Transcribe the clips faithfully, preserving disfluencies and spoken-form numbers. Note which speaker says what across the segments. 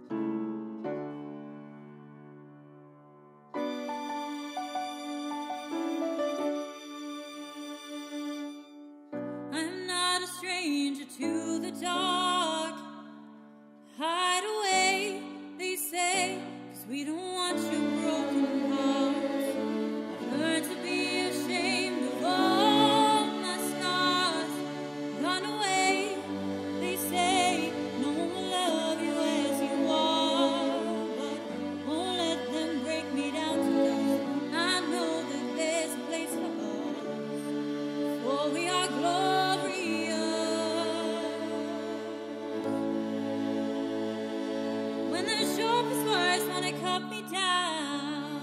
Speaker 1: I'm not a stranger to the dark. Hide away, they say, 'cause we don't want your broken hearts. I've learned to be ashamed of all my scars. Run away, they say, no one will love you as you are. But won't let them break me down to dust. I know that there's a place for us, for we are glorious. When the sharpest words wanna cut me down,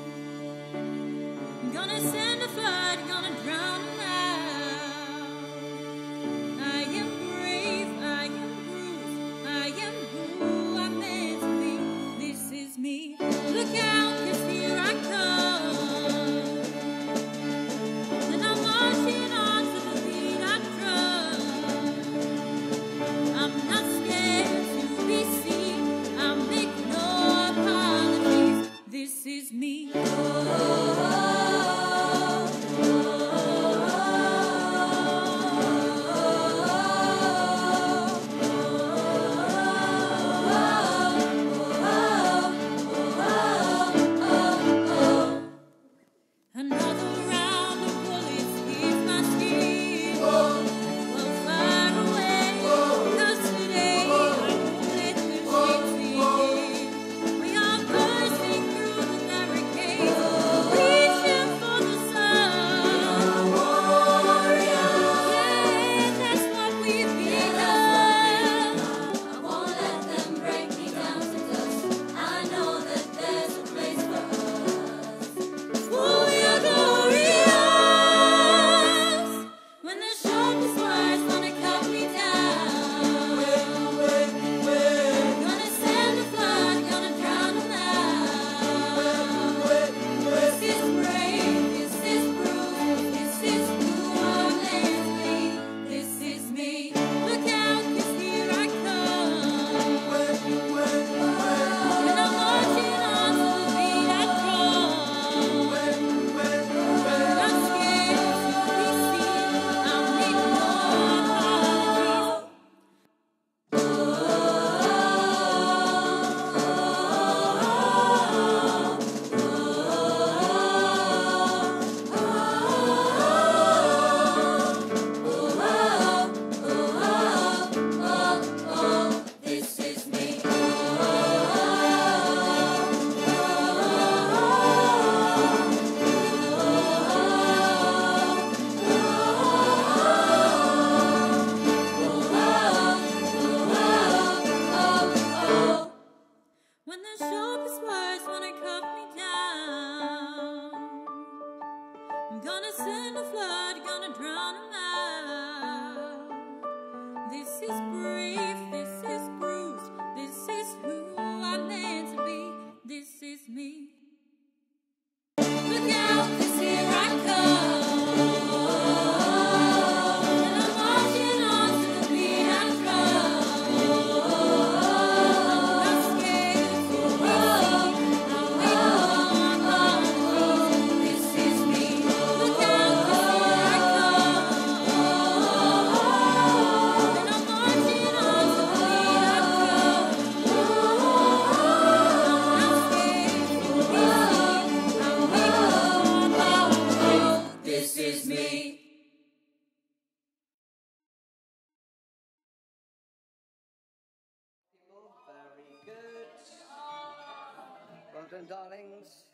Speaker 1: I'm gonna send a flood, gonna drown them out. I am brave, I am bruised, I am who I'm meant to be. This is me. Look out, 'cause here I come. And I'm marching on to the beat I drum. I'm not scared to be seen. I'll make no apologies. This is me. Another round of bullets leaves my skin. Well, far away, 'cause today I won't let the sheets begin. We are bursting through the barricades, reaching for the sun. Warriors, yeah, that's what we've become. I won't let them break me down to dust. I know that there's a place for us, for we are glorious. When the sharpest words wanna cut me down, gonna send a flood, gonna drown them out. This is brave, this is bruised, this is who I'm meant to be. This is me. Look out, 'cause here I come. And I'm marching on to the beat I drum. I'm not scared to be seen. I'll make no apologies. This is me. When the sharpest words wanna cut me down, I'm gonna send a flood, gonna drown them out. This is brave, this is bruised, this is who I'm meant to be. This is me. Look out, 'cause here I come. And I'm marching on to the beat I drum. I'm not scared to be seen. I'll make no apologies. This is me. Look out, 'cause here I come. And I'm marching on to the beat I drum. I'm not scared to be seen. I'll make no apologies. This is me.
Speaker 2: Very good. Well done, darlings.